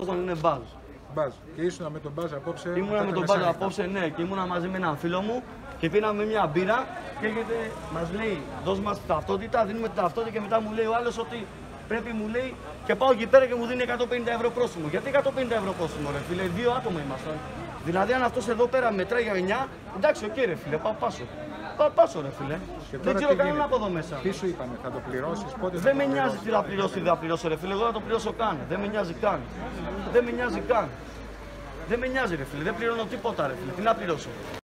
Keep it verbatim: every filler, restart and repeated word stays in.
τον λένε Μπάζ. Μπάζ. Και ήσουν με τον Μπάζ απόψε. Ήμουνα με τον Μπάζ απόψε, ναι, και ήμουνα μαζί με έναν φίλο μου και πήραμε μια μπύρα και έρχεται, μας λέει, δώσ' μας την ταυτότητα, δίνουμε την ταυτότητα και μετά μου λέει ο άλλος ότι πρέπει, μου λέει, και πάω εκεί πέρα και μου δίνει εκατόν πενήντα ευρώ πρόστιμο. Γιατί εκατόν πενήντα ευρώ πρόστιμο, ρε φίλε, δύο άτομα ήμασταν. Δηλαδή, αν αυτός εδώ πέρα μετράει για εννιά, εντάξει, οκ, ρε φίλε, πάω πάσο. Πάω πάσο, ρε φίλε. Δεν ξέρω κανέναν από εδώ μέσα. Τι σου είπανε, θα το πληρώσεις, πότε θα Δεν το με νοιάζει πληρώσεις? τι θα πληρώσω, τι θα πληρώσω, ρε φίλε. Εγώ θα το πληρώσω καν. Δεν με νοιάζει καν. Δεν με νοιάζει καν. Δεν με νοιάζει, ρε φίλε. Δεν πληρώνω τίποτα, ρε φίλε. Τι να πληρώσω.